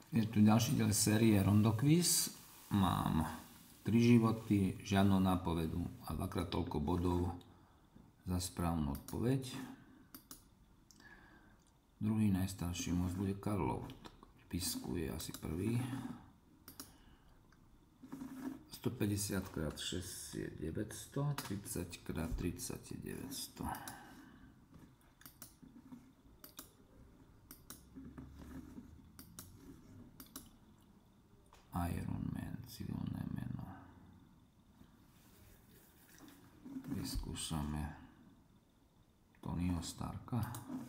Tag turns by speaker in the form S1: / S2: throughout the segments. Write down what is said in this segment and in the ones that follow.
S1: Je tu ďalší diel série Rondo Quiz. Mám 3 životy, žiadnu nápovedu a dvakrát toľko bodov za správnu odpoveď. Druhý najstarší most bude Karlov. V písku je asi prvý. 150 x 6 je 900, 30 x 30 je 900. Iron Man, civilné meno. Vyskúšame Tonyho Starka.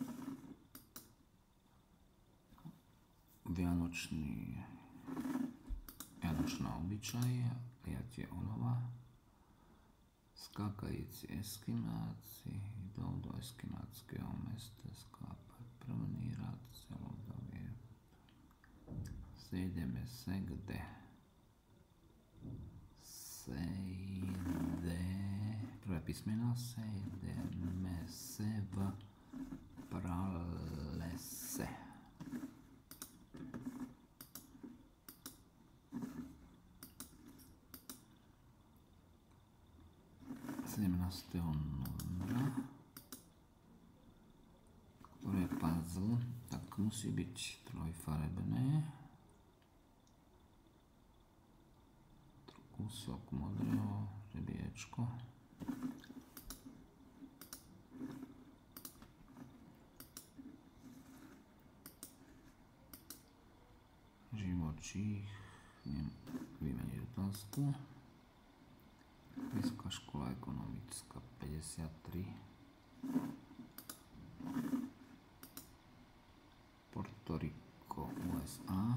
S1: Vianočná obyčaj, liatie olova. Skákajúci eskimáci, idú do eskimáckého mesta, sklápať prvný rad, celodovie. Sejdeme se kde? Prvé písmeno, sejdeme se v pralese. 17. novembra. Ktoré je puzzle, tak musí byť trojfarebné. Kúsok modrého, žebiečko. Živočích, vymeniť otázku. Vysoká škola ekonomická 53. Puerto Rico, USA.